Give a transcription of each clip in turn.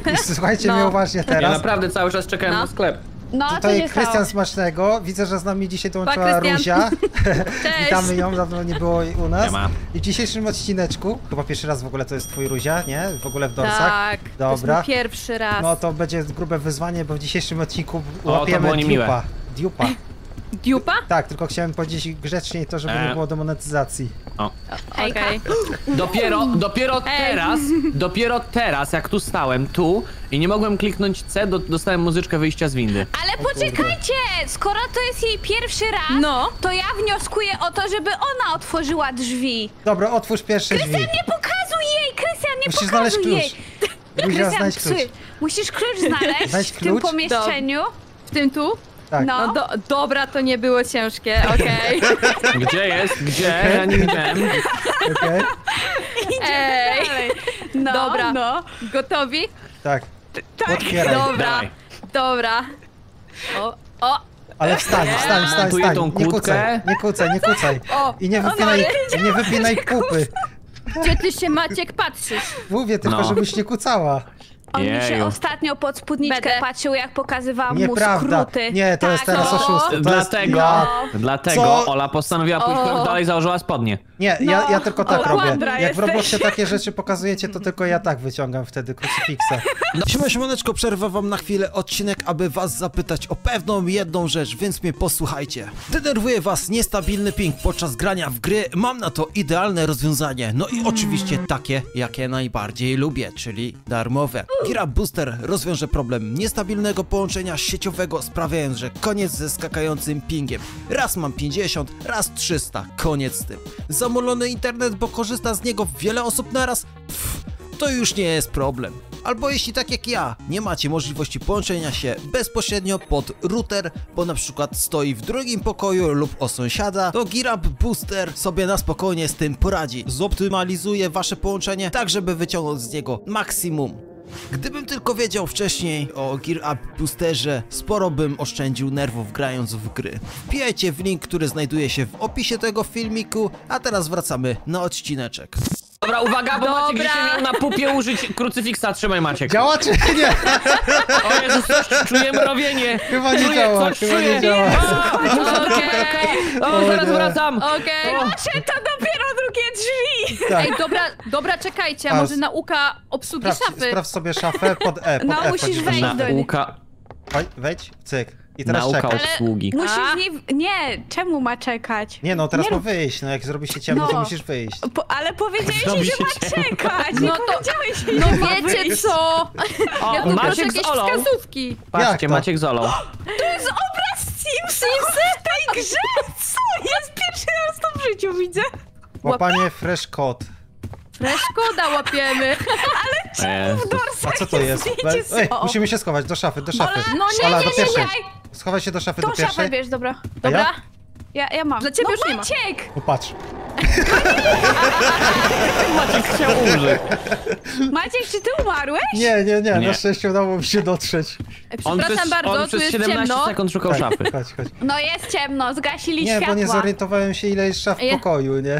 Słuchajcie mnie uważnie Ja teraz. naprawdę cały czas czekałem na sklep. No, co Tutaj się stało? Krystian Smacznego. Widzę, że z nami dzisiaj dołączyła Krystian. Ruzia. Cześć. Witamy ją, dawno nie było jej u nas. Siema. I w dzisiejszym odcineczku, chyba pierwszy raz w ogóle to jest twój Ruzia, nie? W ogóle w dorsach. Tak, to jest Dobra. mój pierwszy raz. No to będzie grube wyzwanie, bo w dzisiejszym odcinku to łapiemy było niemiłe. Dupa. Dupa? Tak, tylko chciałem powiedzieć grzeczniej to, żeby nie było demonetyzacji. Okej. Dopiero teraz, jak tu stałem, i nie mogłem kliknąć C, dostałem muzyczkę wyjścia z windy. Ale poczekajcie! Skoro to jest jej pierwszy raz, No. to ja wnioskuję o to, żeby ona otworzyła drzwi. Dobra, otwórz pierwsze drzwi. Krystian, nie pokazuj jej! Krystian, nie Musisz znaleźć pokazuj klucz. jej! Ruzia, Krystian, znajdź klucz. musisz klucz znaleźć Znajdź w tym klucz? pomieszczeniu. W tym tu? Tak. No. No dobra, to nie było ciężkie, okej. Gdzie jest? Gdzie? Ja nie widziałem. Okej? Ej, Dalej. No, Dobra. no. gotowi? Tak. Otwieraj. Dobra, Dawaj. dobra. O, Ale wstań. Montuję tą kłódkę. Nie kucaj. O, I nie wypinaj pupy. gdzie ty się, Maciek, patrzysz? Mówię tylko, No. żebyś nie kucała. On mi się Jeju. ostatnio pod spódniczkę Będę. patrzył, jak pokazywałam mu Nieprawda. skróty. Nie, to jest Tak, teraz no. oszustwo. To Dlatego, jest, dlatego Co? Ola postanowiła pójść krok dalej i założyła spodnie. Nie, ja tylko tak o, robię. kłamdra Jak w jesteś. Robloxie takie rzeczy pokazujecie, to tylko ja tak wyciągam wtedy krucyfiksa. Siemaneczko, przerwę wam na chwilę odcinek, aby was zapytać o pewną jedną rzecz, więc mnie posłuchajcie. Denerwuje was niestabilny ping podczas grania w gry? Mam na to idealne rozwiązanie. No i oczywiście takie, jakie najbardziej lubię, czyli darmowe. Gear Up Booster rozwiąże problem niestabilnego połączenia sieciowego, sprawiając, że koniec ze skakającym pingiem. Raz mam 50, raz 300, koniec z tym. Zamulony internet, bo korzysta z niego wiele osób naraz? To już nie jest problem. Albo jeśli tak jak ja, nie macie możliwości połączenia się bezpośrednio pod router, bo na przykład stoi w drugim pokoju lub o sąsiada, to Gear Up Booster sobie na spokojnie z tym poradzi. Zoptymalizuje wasze połączenie tak, żeby wyciągnąć z niego maksimum. Gdybym tylko wiedział wcześniej o Gear Up Boosterze, sporo bym oszczędził nerwów grając w gry. Wbijajcie w link, który znajduje się w opisie tego filmiku, a teraz wracamy na odcineczek. Dobra, uwaga, bo Maciek Dobra. dzisiaj miał na pupie użyć krucyfiksa. Trzymaj, Maciek. Działa czy nie? O Jezus, coś czuję mrowienie. Chyba nie Czuję, działa, coś chyba czuję. nie działa. Okej, O, zaraz nie. wracam. okej. Proszę, to dopiero drugie drzwi! Tak. Ej, dobra, czekajcie, a A, może nauka obsługi szafy? Sprawdź sobie szafę pod E. Pod No, F musisz chodzisz do wejść szafy. do niej. Nauka, Wejdź, cyk. I teraz nauka czekaj. obsługi. Musisz A? w niej... Nie, czemu ma czekać? Nie no, teraz Nie ma rób- wyjść, no jak zrobi się ciemno, to No. musisz wyjść. Ale powiedziałeś Zrobi jej, że się ma ciemno. czekać! No Nie to- powiedziałeś jej, No że ma wiecie wyjść. co? O, Ja tu proszę Maciek z jakieś Olą. wskazówki. Patrzcie, Jak to? Maciek z Olą. To jest obraz Simsów w tej grze! Co jest? Pierwszy raz to w życiu widzę. Łapanie fresh code. Szkoda łapiemy. A co to jest? zdjęcie Ej, są. musimy się schować do szafy, do szafy. No nie, Ola, nie, do nie, pierwszej. nie. Schowaj się do szafy, Tą do szafę pierwszej. bierz, dobra. Dobra? Ja mam. Dla ciebie no już nie ma. Maciek! No patrz. Maciek chciał umrzeć. Maciek, czy ty umarłeś? Nie, Nie. na szczęście udało mi się dotrzeć. Przepraszam bardzo, on tu przez jest 17 ciemno. sekund szukał Tak, szafy. chodź. No jest ciemno, zgasili Nie, światła. bo nie zorientowałem się, ile jest szaf w Ja- pokoju, nie?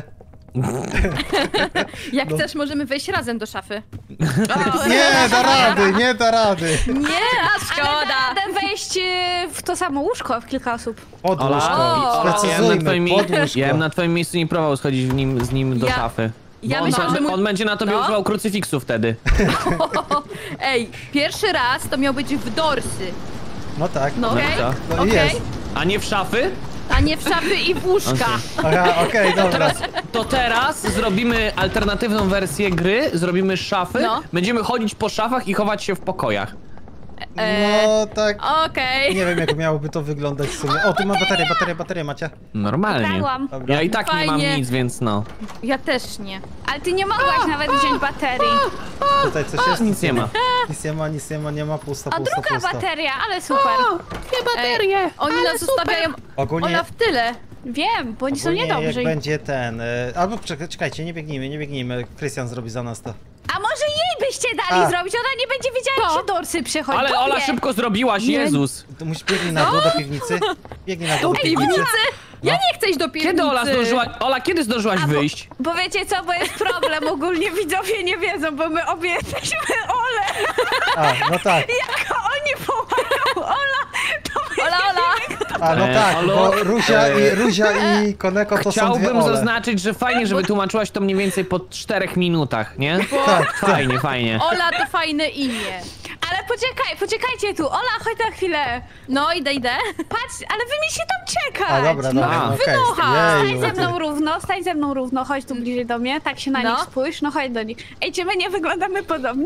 Jak No. chcesz, możemy wejść razem do szafy. Nie da rady. Nie, a Ale szkoda. da radę wejść w to samo łóżko w kilka osób. Pod Ola, łóżko. ja bym na Sprecyzujmy, twoim, pod łóżko. ja bym na twoim miejscu nie próbował schodzić z nim do Ja- szafy. ja Bo myślałam, że mój- on będzie na tobie No. używał krucyfiksu wtedy. Ej, pierwszy raz to miał być w dorsy. No tak. No okej, i co? No i okej. jest. A nie w szafy? A nie w szafy i w łóżka. Aha, okej, dobra. To teraz zrobimy alternatywną wersję gry, zrobimy szafy, No. będziemy chodzić po szafach i chować się w pokojach. No tak. Okej. Nie wiem, jak miałoby to wyglądać w sumie. O, tu mam baterię, Macia. Normalnie. Brałam. Dobra. Ja i tak nie mam Fajnie. nic, więc no. Ja też nie. Ale ty nie mogłaś nawet wziąć baterii. Tutaj coś jest? Nic nie ma. Nie ma, pusto. O, druga bateria, ale super. Dwie baterie. Oni nas zostawiają, Ogólnie, Ola, w tyle. Wiem, bo oni są ogólnie niedobrzy. jak będzie ten... albo czekajcie, nie biegnijmy. Krystian zrobi za nas to. A może jej byście dali A. zrobić? Ona nie będzie wiedziała, jak się dorsy przechodzi. Ale Ola Powie. szybko zrobiłaś, Jezus. To musisz biegnij na dół do piwnicy. Biegnij na dół do piwnicy. Piwnicy? Ja nie chcę iść do piwnicy. Kiedy Ola zdążyła... Ola, kiedy zdążyłaś A, wyjść? Bo wiecie co, bo jest problem, ogólnie widzowie nie wiedzą, bo my obie jesteśmy Ole. A, no tak. Jak oni pomagają, Ola, to Ola, Ola! A, no tak, Halo? bo Ruzia i Koneko to są dwie Chciałbym Ole. zaznaczyć, że fajnie, że wytłumaczyłaś to mniej więcej po 4 minutach, nie? Tak, Fajnie, fajnie. Ola to fajne imię. Ale poczekajcie tu, Ola, chodź na chwilę. No, idę. Patrz, ale wy mi się tam czekać. A, dobra, dobra, A. no, okej. Stań ze mną równo, chodź tu bliżej do mnie, tak się na No. nich spójrz, no chodź do nich. Ej, czy my nie wyglądamy podobnie?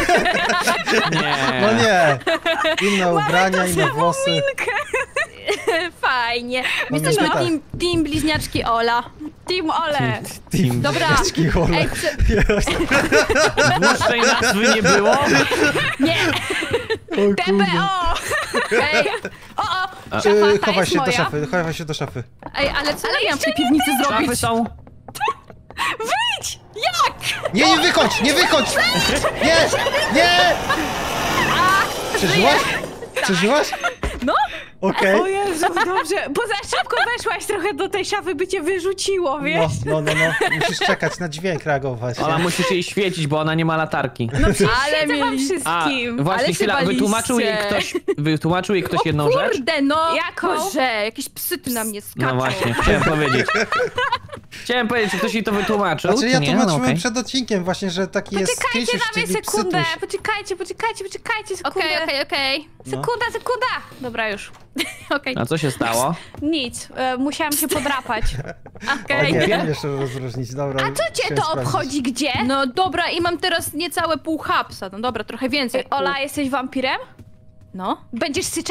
Nie. No nie, inne ubrania, inne włosy. Minkę. Fajnie. No Jesteśmy nie, tak. team bliźniaczki Ola. Team Ole. Team Dobra. Bliźniaczki Ole. Ej, Dłuższej nazwy nie było? nie! O kurde. TPO! Ej, Szafa, ta Chowaj jest się do moja. szafy, chowaj się do szafy. ej, ale co ja miałam w tej piwnicy zrobić? Szafy są... Wyjdź! Jak? Nie, nie wychodź, nie wychodź! Nie, nie! Przeżyłaś? Przeżyłaś? No. Okej. O Jezu, dobrze, bo za szybko weszłaś trochę do tej szafy, by cię wyrzuciło, wiesz? No, musisz czekać na dźwięk reagować. Ola, nie? musisz jej świecić, bo ona nie ma latarki. No przecież Ale siedzę wam mieli- wszystkim. A, właśnie Ale się chwila, baliście. wytłumaczył jej ktoś jedną rzecz? Kurde, no. Jaką? Boże, jakieś psy tu na mnie skaczą. No właśnie, chciałem powiedzieć. Chciałem powiedzieć, czy ktoś jej to wytłumaczył, Znaczy czy ja nie? tłumaczyłem No, okej. przed odcinkiem właśnie, że taki jest Poczekajcie Krysiusz, na mnie czyli sekundę, Psytuś. poczekajcie sekundę. Okej. No. Sekunda. Dobra, już. Okej. A co się stało? Nic, musiałam się podrapać. O Okej. nie, wiem jeszcze rozróżnić, dobra. A co cię chciałem to sprawdzić. obchodzi gdzie? No dobra, i mam teraz niecałe pół hapsa. No dobra, trochę więcej. jak Ola, pół. jesteś wampirem? No. Będziesz syczeć?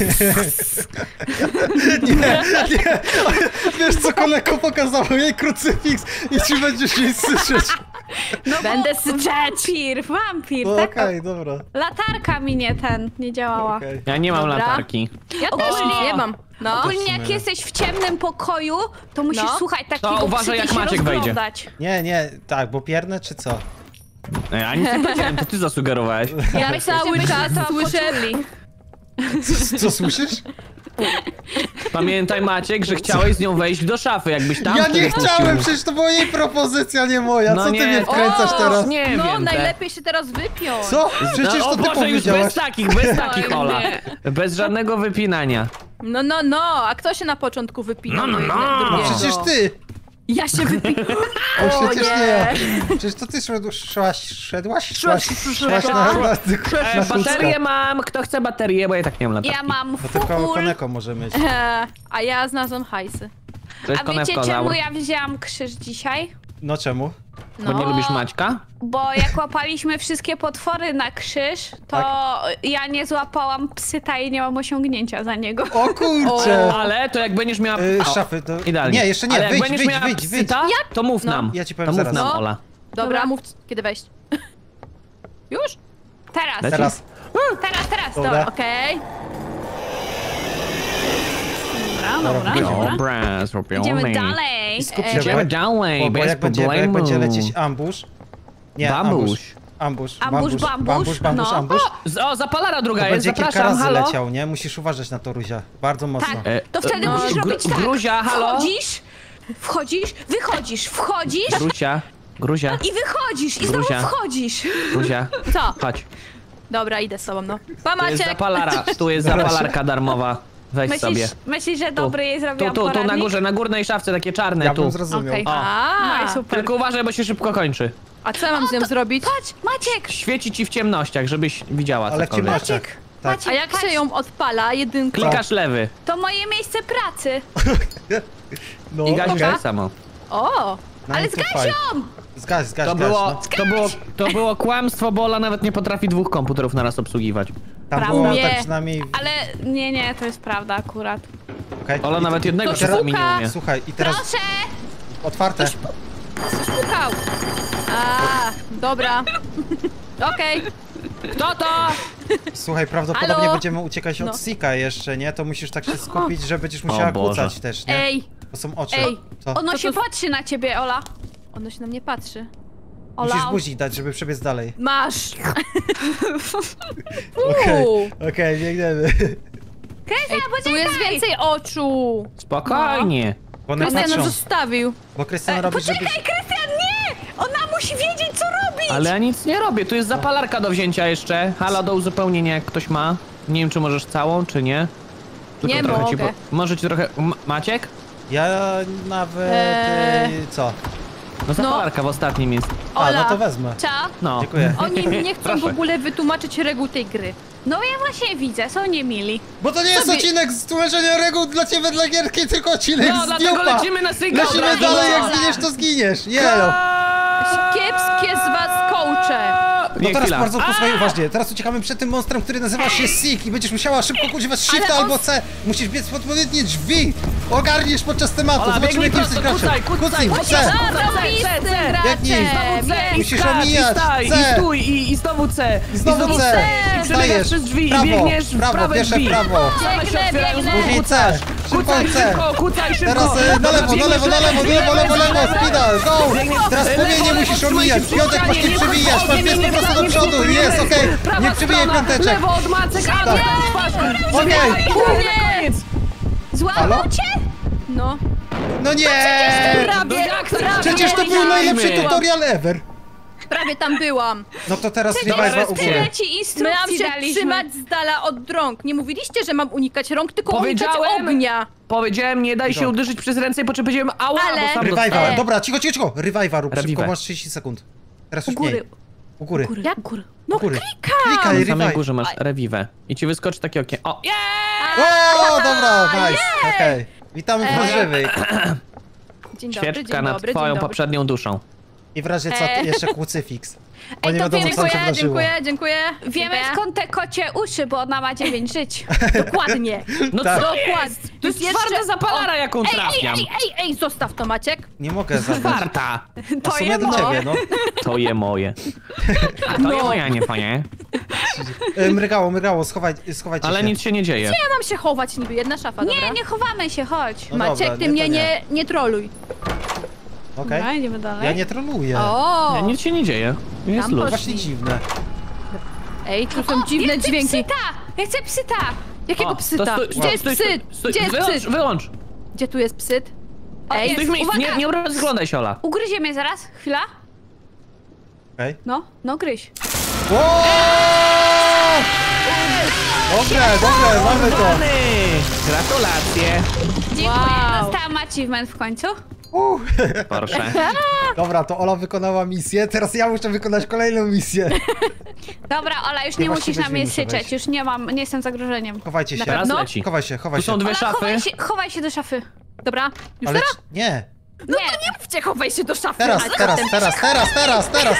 Wiesz co, Koneko pokazało jej krucyfiks i ci będziesz jej słyszeć. No Będę bo syczeć. Wampir, No tak? okej, dobra. Latarka mi nie działała. Okej. Ja nie mam Dobra. latarki. Ja też O! nic nie mam. No. Ogólnie jak jesteś w ciemnym pokoju, to musisz No. słuchać To takiego uważaj, jak psy i się Maciek wejdzie. rozglądać. Nie, tak, bo piernę czy co? Ja nic nie powiedziałem, to ty zasugerowałeś. Ja cały Żebyśmy czas to słyszę... poczuli. Co słyszysz? Pamiętaj, Maciek, że chciałeś z nią wejść do szafy, jakbyś tam Ja wtedy nie puścił. chciałem, przecież to była jej propozycja, nie moja. No Co ty nie, mnie wkręcasz o, teraz? Nie No, wiem. najlepiej się teraz wypiąć. Co? Przecież No, to o ty Boże, już powiedziałaś. bez takich, Ola. Bez żadnego wypinania. No, a kto się na początku wypinał? No. No przecież ty! Ja się wypinam. O, przecież nie ja. nie. Przecież to ty szedłaś Szłam. na Baterię mam, kto chce baterię, bo ja tak nie mam latarki. Ja mam No tylko full. Koneko może mieć. A ja znalazłam hajsy. To jest A wiecie konewko czemu zaur. ja wzięłam krzyż dzisiaj? No czemu? Bo nie lubisz Maćka? Bo jak łapaliśmy wszystkie potwory na krzyż, to ja nie złapałam psyta i nie mam osiągnięcia za niego. O kurcze! Ale to jak będziesz miała... O, Szafy, to... idealnie. Nie, jeszcze nie, Ale jak wyjdź, będziesz wyjdź, miała wyjdź, wyjdź. psyta, to mów No. nam. Ja ci To powiem mów zaraz. nam, No. Ola. Dobra, Dobra. mów kiedy wejść. Już? Teraz, Leci? Teraz. dobra. Dobra. Okej. Dobra. Dobra, zrobione. Idziemy dalej. Skup się, Idziemy dalej, bo bez jak będzie problemu. lecieć ambush... Nie, Bambuś. Ambush, Ambush, no. ambush. O, zapalara druga To jest, będzie kilka zapraszam, razy halo. leciał, nie? Musisz uważać na to, Ruzia. Bardzo mocno. Tak, to wtedy no, musisz robić tak. Gruzia, halo? Wchodzisz, wychodzisz, Gruzia, i wychodzisz, i znowu Gruzia. wchodzisz. Gruzia, Co? chodź. Dobra, idę z sobą, no. Pa, Tu jest Maciek! zapalara, tu jest zapalarka darmowa. Weź sobie. Myślisz, że dobry jej zrobiłam Tu na poradnik? górze, na górnej szafce, takie czarne, Ja tu. bym zrozumiał. Okej. O. No i A, super. Tylko uważaj, bo się szybko kończy. a co ja mam z nią zrobić? Patrz, Maciek! Świeci ci w ciemnościach, żebyś widziała Ale w cokolwiek. ciemnościach. Tak. Maciek, A jak patrz, się ją odpala? Jedynka. Klikasz lewy to moje miejsce pracy. No, i gasisz okej. tak samo. O! Ale Nine to zgaś five. ją! Zgaś, To było kłamstwo, bo Ola nawet nie potrafi 2 komputerów naraz obsługiwać. Tam Prawda. było Nie. tak przynajmniej... Ale nie, to jest prawda akurat. Okay. Ola nawet jednego Ktoś czasami nie puka. umie. Słuchaj, i teraz Proszę! otwarte. Pukał. A, dobra. Okej. Kto to? Słuchaj, prawdopodobnie Halo? będziemy uciekać No. od Sika jeszcze, nie? To musisz tak się skupić, że będziesz musiała Boże. kłócać też, nie? Ej, To są oczy. Ej. Co? Ono To się tu- patrzy na ciebie, Ola. ono się na mnie patrzy. Ola, Musisz buzik dać, żeby przebiec dalej. Masz. Okej, Uuu. okej, biegniemy. Krystian, Ej, tu poczekaj! jest więcej oczu. Spokojnie. Bo one Krystian patrzą, nas zostawił. bo Krystian robi, żeby... Poczekaj, Krystian, nie! Ona musi wiedzieć, co robi! Ale ja nic nie robię, tu jest zapalarka do wzięcia jeszcze. Hala do uzupełnienia, jak ktoś ma. Nie wiem, czy możesz całą, czy nie. Tylko Nie trochę mogę. Może ci trochę... Maciek? Ja nawet... co? No zapalarka w ostatnim jest. A, Ola. no to wezmę. Co? No. Dziękuję. Oni mi nie chcą w Proszę. ogóle wytłumaczyć reguł tej gry. No ja właśnie widzę, są niemili. Bo to nie jest Sobie- odcinek z tłumaczenia reguł dla ciebie, dla gierki, tylko odcinek No, z dlatego Diopa. lecimy na synka od Lecimy razu. dalej, jak Ola. zginiesz, to zginiesz. Jelo. Kiepskie z was coache. No Nie, teraz chwila. bardzo posłuchaj uważnie. Teraz uciekamy przed tym monstrem, który nazywa się Seek i będziesz musiała szybko używać Shifta Ale albo C. Musisz biec w odpowiednie drzwi. Ogarniesz podczas tematu. Ola, Zobaczymy, biegnij jakim jesteś prosto, graczem. kucaj, Kucnij, kucaj, C. Zarobistym Biegnij. graczem. Musisz skacz, omijać. I staj, C. i stój, i znowu C. I znowu C. I przebiegasz Stajesz. przez drzwi, Prawo, i biegniesz w prawo, prawe pierwsze drzwi. prawo. Same się Biegnę, otwierają, biegnę. znowu Później C. Szybko Kucaj C. szybko, kucaj szybko. Teraz na lewo, na lewo, na lewo, lewo, spina, go! Teraz płomienie musisz omijać, piątek masz nie przewijać, masz biec po prostu do przodu, jest, okej, nie przebijaj piąteczek. Lewo od macek, a Tak. Okej. Koniec. Złapał Halo? cię? No. No nie! Prawie, jak to prawie. Przecież to był najlepszy tutorial ever. Prawie tam byłam. No to teraz Dobra, revive'a u góry. Tyle ci Miałam instrukcji się daliśmy. trzymać z dala od rąk. Nie mówiliście, że mam unikać rąk, tylko Powiedziałem. unikać ognia. Powiedziałem, nie daj się Go. uderzyć przez ręce i potrzebujemy ała, Ale- bo sam Revive'a, dostałem. dobra, cicho, Revive. revive'a rób, szybko, masz 30 sekund. Teraz już góry. mniej. U góry. Jak góry? No U góry. klikam. Klikaj, Na samej revive. górze masz revive i ci wyskoczy takie okien. O, O, dobra, nice, okej. Witamy w rozżywej. Dzień dobry, Świeczka dzień nad dobry, twoją dzień dobry. poprzednią duszą. I w razie co, jeszcze krucyfiks. Bo nie to wiadomo, co tam się Dziękuję, wydarzyło. dziękuję. Wiemy skąd te kocie uszy, bo ona ma 9 żyć. Dokładnie. No Tak. co Dokładnie. jest? To jest twarda zapalara, jaką trafiam. Ej, zostaw to, Maciek. Nie mogę zabrać. Twarda. A w sumie dla ciebie, no. To je moje. A to je moje, a nie twoje. Mrygało, schowajcie Ale się. nic się nie dzieje. Ja mam się chować niby, jedna szafa, dobra? Nie, nie chowamy się, chodź. No Maciek, dobra, ty nie, mnie to nie. nie troluj. Okej. Dobra, idziemy dalej. Ja nie troluję. O! Nie, nic się nie dzieje. Jest Tam luz. Właśnie dziwne. Ej, tu są dziwne ja chcę dźwięki. Psyta! Ja chcę psyta! Jakiego O, to psyta? stój- Gdzie jest stój- psyt? stój- Gdzie jest wyłącz, psyt? wyłącz. Gdzie tu jest psyt? Ej, jest. Stój w miejscu, Uwaga! nie rozglądaj się, Ola. Ugryzie mnie zaraz, chwila. Okej. No gryź. Wow! Dobre, mamy to. Pany! Gratulacje. Dziękuję, Wow. dostałam achievement w końcu. Proszę. Dobra, to Ola wykonała misję, teraz ja muszę wykonać kolejną misję. Dobra, Ola, już Nie nie właściwe musisz na mnie drzwi muszę syczeć, wejść. już nie jestem zagrożeniem. Chowajcie się. Teraz No. leci. Chowaj się, chowaj Tu się. są dwie Ola, szafy. chowaj się do szafy. Dobra, już Ale teraz? nie. No Nie mówcie, chowaj się do szafy. Teraz, ale teraz, potem- teraz.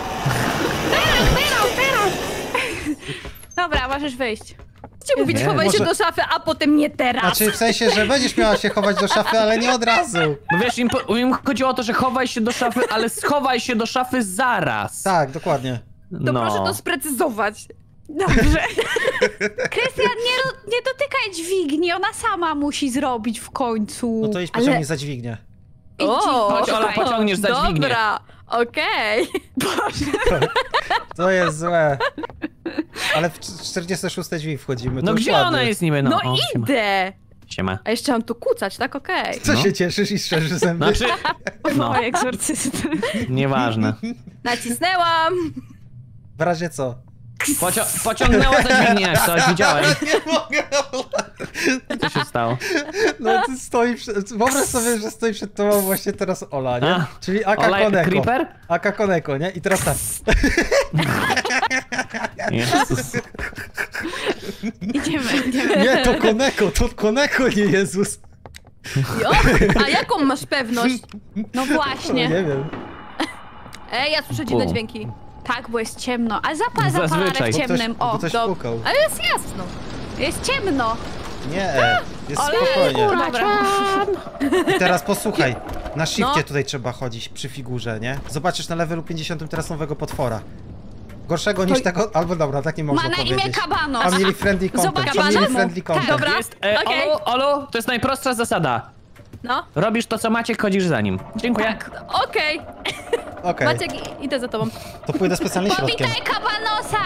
Dobra, możesz wyjść. Chcecie mówić, Nie, chowaj się może- do szafy, a potem nie teraz. Znaczy w sensie, że będziesz miała się chować do szafy, ale nie od razu. No wiesz, im chodziło o to, że chowaj się do szafy, ale schowaj się do szafy zaraz. Tak, dokładnie. To No. proszę to sprecyzować. Dobrze. Krystian, nie dotykaj dźwigni, ona sama musi zrobić w końcu. No to idź Ale- pociągnij za dźwignię. Chodź, Ola, pociągniesz za dźwignię. Dobra, okej. To jest złe. Ale w 46 drzwi wchodzimy. to No już gdzie ładnie. ona jest niby? No, No o, siema. idę. Siema. A jeszcze mam tu kucać, tak? Okej. Co No. się cieszysz i szczerze zęby? Znaczy, no, Oj, egzorcysty. nieważne. Nacisnęłam. W razie co? Pociągnęła za dźwignię jak coś, widziałem. Nie mogę. Co się stało? No ty stoi wyobraź sobie, że stoi przed tobą właśnie teraz Ola, nie? A, Czyli Aka Ola Koneko. Creeper? Aka Koneko, nie? I teraz tak. Jezus. Idziemy. Nie, to Koneko, nie Jezus. Jo, a jaką masz pewność? No No, właśnie. nie wiem. Ej, ja słyszę dziwne Bum. dźwięki. Tak, bo jest ciemno. A zapal Zazwyczaj. zapalarę w Bo ciemnym. Bo O, ktoś do- pukał. Ale jest jasno. jest ciemno. Nie, jest Ale spokojnie. dobra. I teraz posłuchaj. Na shifcie No. tutaj trzeba chodzić przy figurze, nie? Zobaczysz na levelu 50 teraz nowego potwora. Gorszego niż tego, albo dobra, tak nie można Ma na powiedzieć. imię Kabanos. Family friendly content, Zobacz, family Kabanos? friendly content. Dobra. Jest, Okej. Olu, to jest najprostsza zasada. No, Robisz to, co Maciek, chodzisz za nim. Dziękuję. Tak. okej. Okej, Maciek, idę za tobą. to pójdę specjalnie środkiem. Powitaj Kabanosa!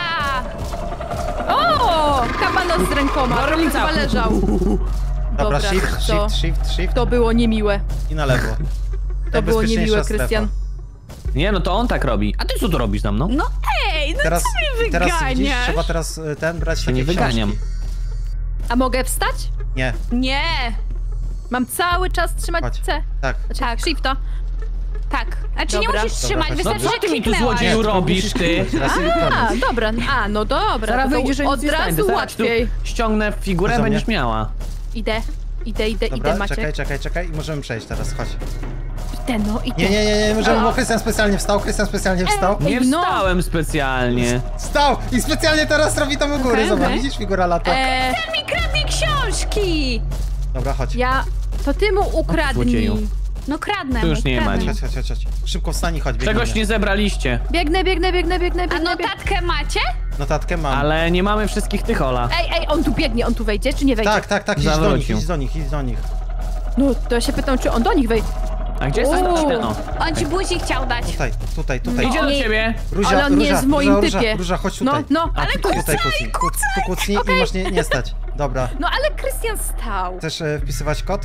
O! Kabanos z rękoma, prawie Gorlica. chyba leżał. Dobra, Dobra, shift. To było niemiłe. I na lewo. To było Najbezpieczniejsza niemiłe, strefa. Krystian. Nie, no to on tak robi. A ty co tu robisz za mną? No ej, no Teraz, co mnie teraz widzisz, wyganiasz? trzeba teraz brać Się takie nie wyganiam. książki. A mogę wstać? Nie, Nie, Mam cały czas trzymać chodź. C. Tak. Znaczy, shifta. tak. Znaczy nie Dobra. musisz trzymać, Dobra, No wystarczy, co że ty mi tu kliknęłaś. złodzieju tylko robisz, musisz ty? kliknąć raz i A, koniec. dobra, no dobra. Zaraz to wyjdziesz, że nic od nie razu znajdę. Zaraz tu łatwiej. ściągnę figurę, Za będziesz mnie? miała. Idę, Dobra, Maciek. czekaj i możemy przejść teraz, chodź. Idę, no, idę. Nie, możemy, bo Krystian specjalnie wstał, Nie Ej, no. wstałem specjalnie. Wstał i specjalnie teraz robi tam u góry, Okej, zobacz, okej. widzisz, figura lata. Ten mi kradnie książki! Dobra, chodź. To ty mu ukradnij. złodzieju. No kradnę Tu już mu, nie kradnę. macie. Chodź. Szybko wstań i chodź, Czegoś biegniemy. nie zebraliście. Biegnę. A notatkę macie? Notatkę mam. Ale nie mamy wszystkich tych, Ola. Ej, on tu biegnie, on tu wejdzie, czy nie wejdzie? Tak, idź Zawrócił. do nich. No, to ja się pytam, czy on do nich wejdzie. A gdzie jest O. ten? On ci buzi chciał dać. Tutaj. Idzie do Nie. ciebie. Ale on nie jest w moim typie. Róża, chodź tutaj. No, ale Tutaj kucnij. Tu kucnij i masz nie stać. Dobra. No ale Krystian stał. Chcesz wpisywać kod?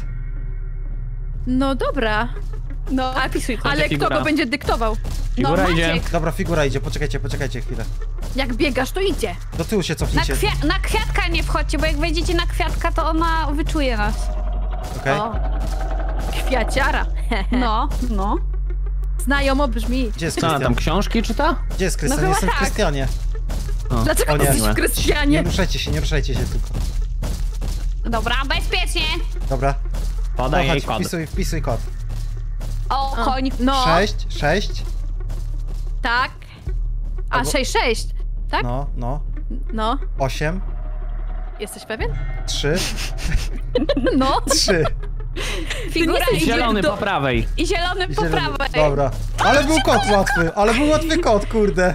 No dobra. No, a pisuj to. Ale kto figura. go będzie dyktował? Figura No, idzie. Maciek. Dobra, figura idzie, poczekajcie chwilę. Jak biegasz, to idzie. Do tyłu się Na, cofnijcie. na kwiatka nie wchodźcie, bo jak wejdziecie na kwiatka, to ona wyczuje nas. Okej? O. Kwiaciara. No. Znajomo brzmi. Gdzie jest Co ona tam, Krystian? książki czyta? Gdzie jest Krystian? No chyba Jestem w tak. Krystianie. Dlaczego O nie. jesteś w Nie Krystianie? nie ruszajcie się tylko. Dobra, bezpiecznie. Dobra. No Podaj jej chodź, kod. wpisuj kod. O, koń. No, 6, tak. A, Albo- 6, tak? no. No. 8, Jesteś pewien? 3, No. 3. Figura jesteś idzie Zielony do- po prawej. i zielony po prawej. Dobra. Ale był kod łatwy, kod, kurde.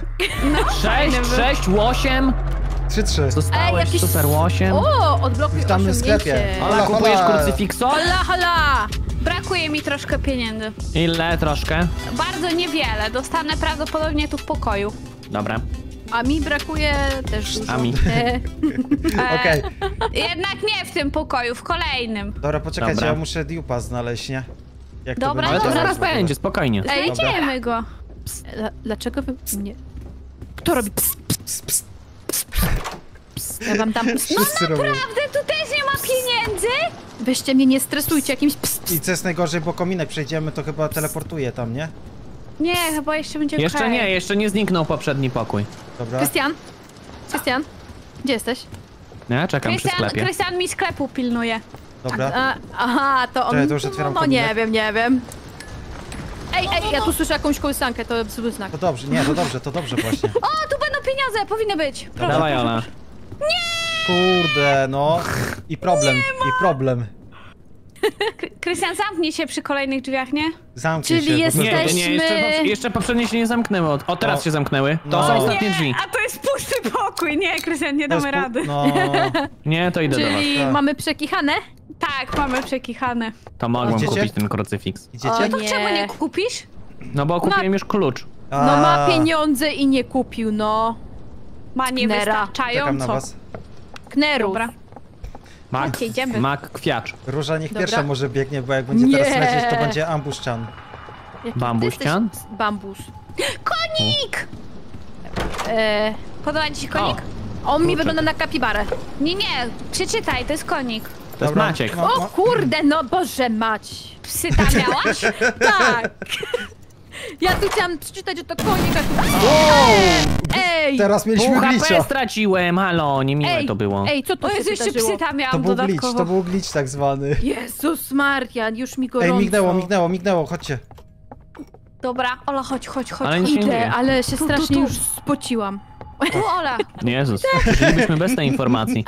6, 8. 3. Zostałeś, jakiś- super 8. O, odblokuj Witamy w osiągnięcie. sklepie. Ola, Hola, kupujesz hola. krucyfikso? Hola. Brakuje mi troszkę pieniędzy. Ile? Troszkę? Bardzo niewiele. Dostanę prawdopodobnie tu w pokoju. Dobra. A mi brakuje też dużo. A mi. Okej. Jednak nie w tym pokoju, w kolejnym. Dobra, poczekajcie, Dobra. ja muszę Dupa znaleźć, nie? Jak to Dobra, Ale to dobra. zaraz będzie, spokojnie. Ej, Znajdziemy go. Dlaczego wy mnie... Kto robi ps, Ja wam dam ps. Wszyscy robią. Naprawdę, tu też nie ma pieniędzy? Weźcie mnie, nie stresujcie jakimś ps. I co jest najgorzej, bo kominek przejdziemy, to chyba teleportuje tam, nie? Nie, chyba jeszcze będzie Jeszcze okej. nie, jeszcze nie zniknął poprzedni pokój. Dobra. Krystian? Gdzie jesteś? Ja czekam przy sklepie. Krystian mi sklepu pilnuje. Dobra. Aha, to on... Czekaj, to już otwieram no kominek. nie wiem. Ej, ja tu słyszę jakąś kołysankę, to zły znak. To dobrze, to dobrze właśnie. O, tu będą pieniądze, powinny być. Proszę. Dawaj, Ola. Kurde, no. I problem. Krystian, zamknij się przy kolejnych drzwiach, nie? Zamknij Czyli się. jest- bo- Nie, Jesteśmy- jeszcze poprzednie się nie zamknęły. O, teraz O. się zamknęły. To No. są Nie, ostatnie drzwi. A to jest pusty pokój. Nie, Krystian, nie to jest damy rady. No. Nie, to idę do was. Czyli Tak. mamy przekichane? Tak, mamy przekichane. To mogłem Idziecie? kupić ten krucyfiks. Idziecie? O, To nie. czemu nie kupisz? No bo kupiłem już klucz. No ma A, pieniądze i nie kupił, no. Ma Czekam Czekam na niewystarczająco. was. Knerów. Dobra. Mak, Chodźcie, idziemy. mak kwiacz. Róża niech Dobra. pierwsza może biegnie, bo jak będzie Nie. teraz lecieć, to będzie ambuszczan. Jaki Bambuścian? ty jesteś Bambus. Konik! E, Podoba ci się konik? on mi Kurczę. wygląda na kapibarę. Nie, przeczytaj, to jest konik. To jest Maciek. No, O kurde, no Boże mać. Psy tam miałaś? Tak. Ja tu chciałam przeczytać, że to konik, a tu... Ej! Teraz Pół mieliśmy HP glitcha. straciłem, halo, niemiłe Ej, to było. Ej, co to O się Jezu, jeszcze wydarzyło? psy tam To miałam był glitch, dodatkowo. to był glitch tak zwany. Jezus Maria, już mi gorąco. Ej, mignęło, chodźcie. Dobra, Ola, chodź. Ale nic się nie Idę, dzieje. ale się Tu, strasznie tu. już spociłam. Tu, Ola. Jezus, żylibyśmy bez tej informacji.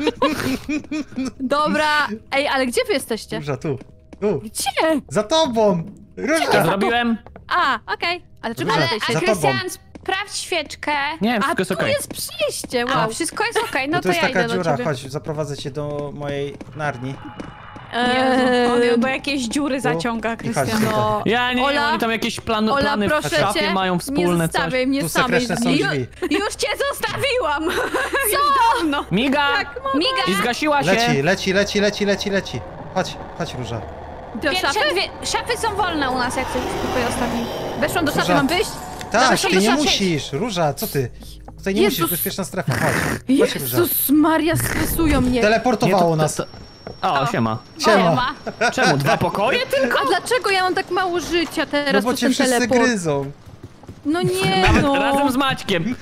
Dobra, ej, ale gdzie wy jesteście? Róża, tu. Tu. Gdzie? Za tobą! Co Róża! zrobiłem? A, okej. Ale czemu Dobrze. ale, A Za Krystian, sprawdź świeczkę. Nie, A wszystko tu jest okej. jest przyjście, A, wow. wszystko jest okej, no No to to jest ja taka idę do dziura, ciebie. chodź, zaprowadzę cię do mojej narni. Jezu, on do jakieś dziury zaciąga, Krystian. No, Ja nie, Ola, oni tam jakieś Ola, plany w proszę szafie cię, mają nie wspólne coś. zostawiaj mnie Tu samej sekretne z są nim. drzwi. Już cię zostawiłam! Już dawno. Miga! Miga, I zgasiła się! Chodź, Róża. Do pierwsze szafy? dwie szafy są wolne u nas, jak coś tutaj ostatni. Weszłam do szafy, Róża. mam wyjść? Tak, Weszłam ty do nie szafy. musisz. Róża, co ty? Tutaj nie Jezus. musisz, bezpieczna strefa, chodź. Chodź, Róża. Jezus Maria, stresują mnie. Teleportowało nas. O, siema. Siema. Czemu? 2 pokoje tylko? A dlaczego ja mam tak mało życia No teraz bo przez cię ten wszyscy teleport? gryzą. No nie no. Razem z Maćkiem.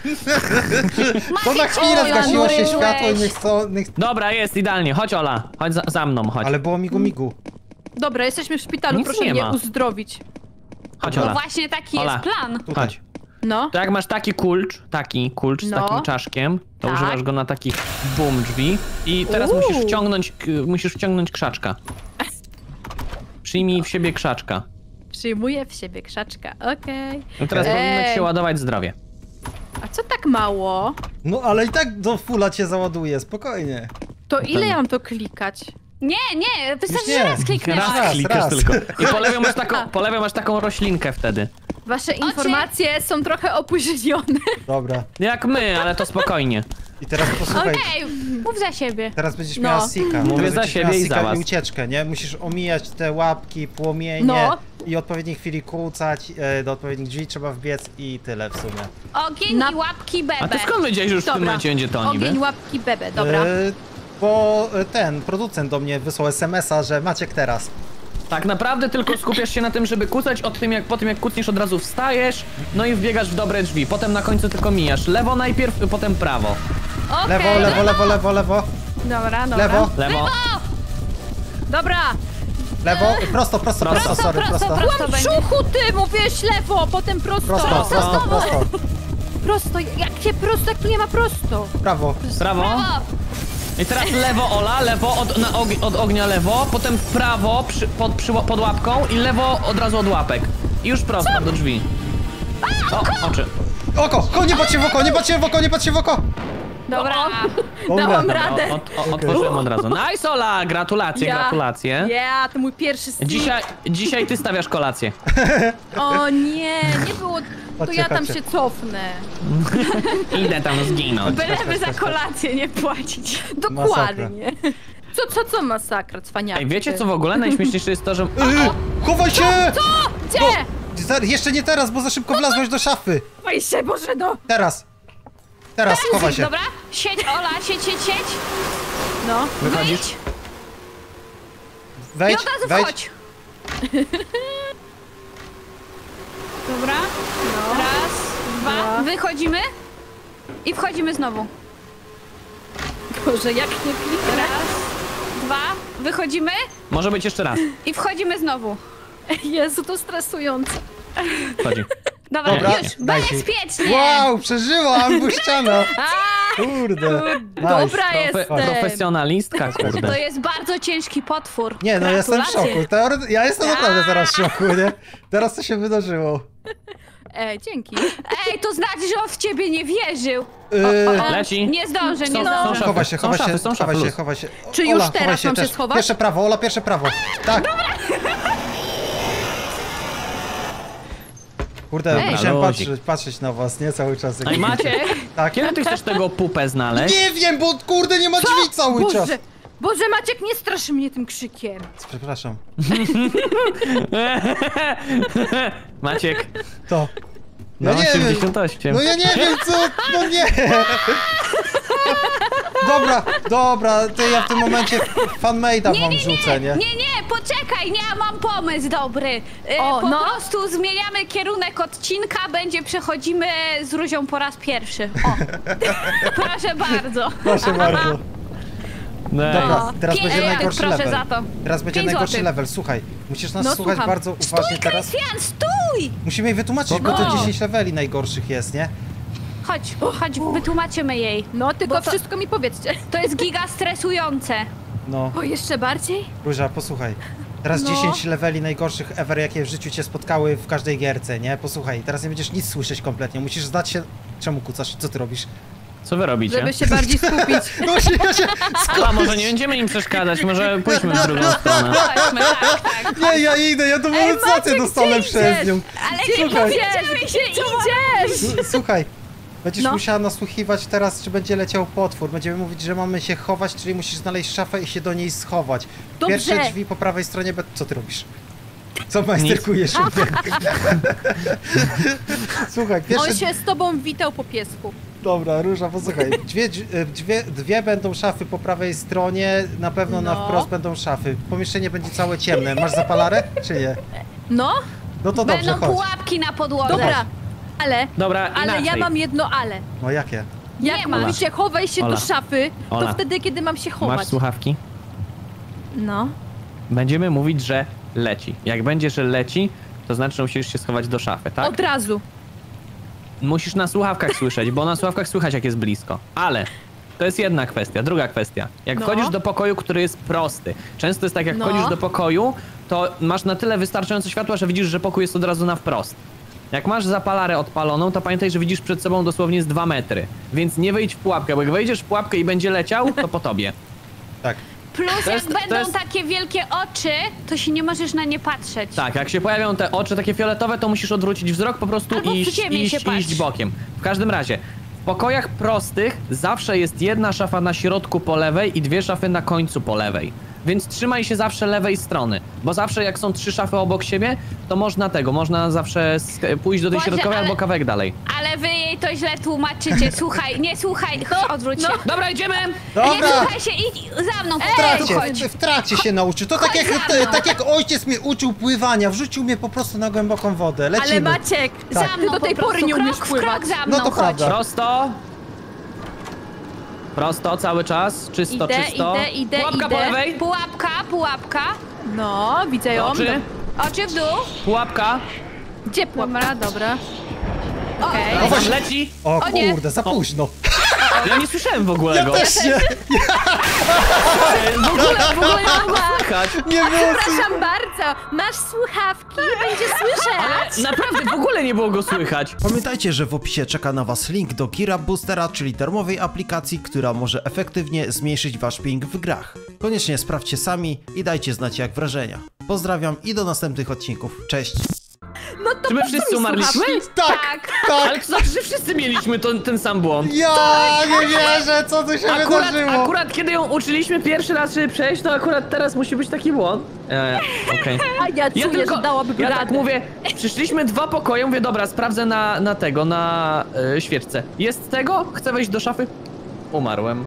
To na chwilę Oj, zgasiło się Andrzej, światło i weź. niech... Dobra, jest idealnie. Chodź, Ola. Chodź za mną, chodź. Ale było migu. Dobra, jesteśmy w szpitalu, Nic proszę nie mnie ma. uzdrowić. Chodź, No Ola. właśnie taki Ola. jest plan. Chodź. No. To jak masz taki kulcz z No. takim czaszkiem, to Tak. używasz go na takich boom drzwi i teraz musisz wciągnąć krzaczka. Przyjmij w siebie krzaczka. Przyjmuję w siebie krzaczka, okej. No teraz Ej. powinno ci się ładować zdrowie. A co tak mało? No ale i tak do fulla cię załaduje, spokojnie. To ile ja mam to klikać? Nie, wystarczy, nie. że raz kliknęłaś. Raz. Klikasz tylko. I po lewej masz taką roślinkę wtedy. Wasze informacje są trochę opóźnione. Dobra. Jak my, ale to spokojnie. I teraz posłuchaj. Okej, mów za siebie. Teraz będziesz No. miała Sika. Mówię Teraz za będziesz siebie miała i Sika za was. i ucieczkę, nie? Musisz omijać te łapki, płomienie No. i odpowiedniej chwili kłócać, do odpowiednich drzwi trzeba wbiec i tyle w sumie. Ogień Na- i łapki bebe. A ty skąd wiedziałeś, że już w tym Dobra. momencie będzie to niby? Ogień, łapki, bebe, dobra. Bo ten producent do mnie wysłał SMS-a, że Maciek teraz. Tak naprawdę tylko skupiasz się na tym, żeby kucać, po tym jak kucniesz od razu wstajesz, no i wbiegasz w dobre drzwi. Potem na końcu tylko mijasz. Lewo najpierw, potem prawo. Okej, Lewo. Dobra. Lewo, Lewo. Dobra. lewo, prosto, sorry, prosto. prosto W będzie. brzuchu ty mówisz lewo, potem prosto. Prosto, jak się prosto, jak tu nie ma prosto? Prawo. Prawo. I teraz lewo, Ola, lewo od ognia lewo, potem prawo pod łapką i lewo od razu od łapek. I już prosto do drzwi. O, oczy. Oko, nie patrz się w oko, nie patrz się w oko. Dobra. Dałam Dobra, radę. otworzyłem od razu. Nice, Ola! Gratulacje. Ja, to mój pierwszy stik. Dzisiaj ty stawiasz kolację. O nie było... To Chodźcie, ja tam chodźcie. się cofnę. Idę tam zginąć. Byleby za kolację nie płacić. Dokładnie. Co masakra, cwaniaki. Ej, wiecie co w ogóle? Najśmieszniejsze jest to, że... Chowaj się! Gdzie? Jeszcze nie teraz, bo za szybko wlazłeś do szafy. Oj się, Boże, no. Teraz, chowaj się. Dobra, siedź, Ola, siedź. No. Wychodzisz? Wyjdź i Wejdź, od razu wejdź. wchodź. Dobra. Raz, dwa. Wychodzimy. I wchodzimy znowu. Boże, jak nie kliknę. Raz, dwa. Wychodzimy. Może być jeszcze raz. I wchodzimy znowu. Jezu, to stresujące. Wchodzi. Dobra, Dobra, już, dajcie. bezpiecznie. Wow, przeżyłam, był ściana. Kurde. Dobra Nice. jestem. Profesjonalistka, To kurde. jest bardzo ciężki potwór. Nie, no jestem w Gratulacje. szoku. Ja jestem naprawdę teraz w szoku, nie? Teraz co się wydarzyło? Dzięki. Ej, to znaczy, że on w ciebie nie wierzył. Leci. Nie zdążę, nie Są zdążę. Chowaj się, są szafy, luz. chowaj się. Czy już Ola, teraz chowaj się mam się też. schować? Pierwsze prawo, Ola, pierwsze prawo. Tak. Kurde, Ej. musiałem Luzik. patrzeć na was, nie? Cały czas. jak Ej, widzicie. Maciek, Tak. kiedy ty chcesz tego pupę znaleźć? Nie wiem, bo kurde, nie ma drzwi cały czas. Boże, Boże, Maciek, nie straszy mnie tym krzykiem. Przepraszam. Maciek, To. no Ja nie wiem. 88. No ja nie wiem, co... No nie. Dobra, to ja w tym momencie fanmade'a wam rzucę, nie? Nie, poczekaj, ja mam pomysł dobry. O, Po no. prostu zmieniamy kierunek odcinka, przechodzimy z Ruzią po raz pierwszy. O, proszę bardzo. Proszę bardzo. Dobra, teraz 5 będzie złotych, najgorszy proszę level. za to. Teraz będzie 5 najgorszy złotych. level, słuchaj. Musisz nas No, słuchać słucham. bardzo uważnie Stój, teraz. Krystian, stój! Musimy jej wytłumaczyć, bo to Spoko. 10 leveli najgorszych jest, nie? Chodź, wytłumaczymy jej. No, tylko Bo to- wszystko mi powiedzcie. To jest giga stresujące. No, O, jeszcze bardziej? Róża, posłuchaj. Teraz No. 10 leveli najgorszych ever, jakie w życiu cię spotkały w każdej gierce, nie? Posłuchaj, teraz nie będziesz nic słyszeć kompletnie. Musisz zdać się... Czemu kucasz? Co ty robisz? Co wy robicie? Żeby się bardziej skupić. No ja się... A może nie będziemy im przeszkadzać, może pójdźmy w drugą stronę. Chodźmy, tak. Nie, ja idę, ja tu monetyzację Maciek, dostanę gdzie przez idziesz? nią. Ale Gdzie nie Słuchaj. powiedziemy Gdzie się, co idziesz? Słuchaj, będziesz No. musiała nasłuchiwać teraz, czy będzie leciał potwór. Będziemy mówić, że mamy się chować, czyli musisz znaleźć szafę i się do niej schować. Dobrze. Pierwsze drzwi po prawej stronie... Co ty robisz? Co majsterkujesz u mnie? Słuchaj, On pierwsze... się z tobą witał po piesku. Dobra, Róża, posłuchaj. Dwie będą szafy po prawej stronie, na pewno na No. wprost będą szafy. Pomieszczenie będzie całe ciemne. Masz zapalarę, czy nie? No, No to dobrze, Będą chodź. pułapki na podłodze. dobra. Dobra, Ale ja inaczej. mam jedno ale. No jakie? Jak ma. mówicie, chowaj się Ola. do szafy, Ola. to wtedy, kiedy mam się Masz chować. słuchawki? No. Będziemy mówić, że leci. Jak będzie, że leci, to znaczy, że musisz się schować do szafy, tak? Od razu. Musisz na słuchawkach słyszeć, bo na słuchawkach słychać, jak jest blisko. Ale to jest jedna kwestia. Druga kwestia. Jak No. wchodzisz do pokoju, który jest prosty. Często jest tak, jak No. wchodzisz do pokoju, to masz na tyle wystarczająco światła, że widzisz, że pokój jest od razu na wprost. Jak masz zapalarę odpaloną, to pamiętaj, że widzisz przed sobą dosłownie z 2 metry. Więc nie wejdź w pułapkę, bo jak wejdziesz w pułapkę i będzie leciał, to po tobie. Tak. Plus To jak jest- to będą jest- takie wielkie oczy, to się nie możesz na nie patrzeć. Tak, jak się pojawią te oczy takie fioletowe, to musisz odwrócić wzrok po prostu Albo i przy ziemi się patrz. iść bokiem. W każdym razie, w pokojach prostych zawsze jest jedna szafa na środku po lewej i 2 szafy na końcu po lewej. Więc trzymaj się zawsze lewej strony, bo zawsze jak są 3 szafy obok siebie, to można zawsze pójść do tej Boże, środkowej ale- albo kawałek dalej. Ale wy jej to źle tłumaczycie. Słuchaj, nie słuchaj. Odwróć się. Dobra, idziemy! Nie Dobra! słuchaj się, idź za mną. W trakcie, w trakcie się nauczy. To tak Chodź jak, za mną. tak jak ojciec mnie uczył pływania, wrzucił mnie po prostu na głęboką wodę. Lecimy. Ale Maciek, Tak. Za ty mną do tej po pory prostu. nie umiesz krok w pływać. krok za mną, No to chodź. prawda. Prosto. Prosto cały czas, czysto, Idę, czysto. idę, Pułapka idę. po lewej, Pułapka, pułapka. No, widzę ją. oczy, Oczy w dół. pułapka. Gdzie pułapka? Dobra. Okej. No właśnie. Leci. O O nie. kurde, za późno. Ja nie słyszałem w ogóle go. Też nie, W ogóle nie mogło słychać. nie było. Przepraszam bardzo, masz słuchawki, będzie słyszeć. Naprawdę w ogóle nie było go słychać. Pamiętajcie, że w opisie czeka na was link do Gear Up Boostera, czyli darmowej aplikacji, która może efektywnie zmniejszyć wasz ping w grach. Koniecznie sprawdźcie sami i dajcie znać jak wrażenia. Pozdrawiam i do następnych odcinków. Cześć! No to Czy my po co wszyscy mi umarliśmy? słuchawki? Tak, tak. Ale to znaczy, że wszyscy mieliśmy ten sam błąd. Ja nie wierzę, co tu się wydarzyło. Akurat kiedy ją uczyliśmy pierwszy raz, żeby przejść, to akurat teraz musi być taki błąd. Okej. A ja czuję, że dałaby ja radę. tak mówię, przyszliśmy 2 pokoje, mówię, dobra, sprawdzę na świeczce. Jest tego? Chcę wejść do szafy? Umarłem.